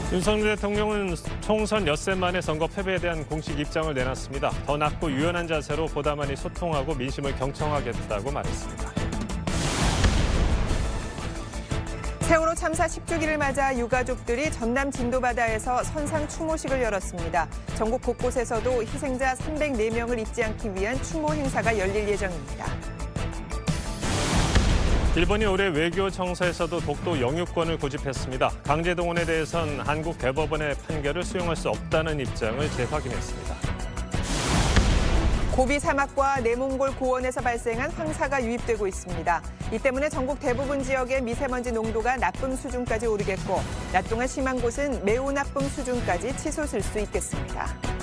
윤석열 대통령은 총선 엿새 만에 선거 패배에 대한 공식 입장을 내놨습니다. 더 낮고 유연한 자세로 보다 많이 소통하고 민심을 경청하겠다고 말했습니다. 세월호 참사 10주기를 맞아 유가족들이 전남 진도바다에서 선상 추모식을 열었습니다. 전국 곳곳에서도 희생자 304명을 잊지 않기 위한 추모 행사가 열릴 예정입니다. 일본이 올해 외교 정서에서도 독도 영유권을 고집했습니다. 강제 동원에 대해선 한국 대법원의 판결을 수용할 수 없다는 입장을 재확인했습니다. 고비 사막과 내몽골 고원에서 발생한 황사가 유입되고 있습니다. 이 때문에 전국 대부분 지역의 미세먼지 농도가 나쁨 수준까지 오르겠고 낮 동안 심한 곳은 매우 나쁨 수준까지 치솟을 수 있겠습니다.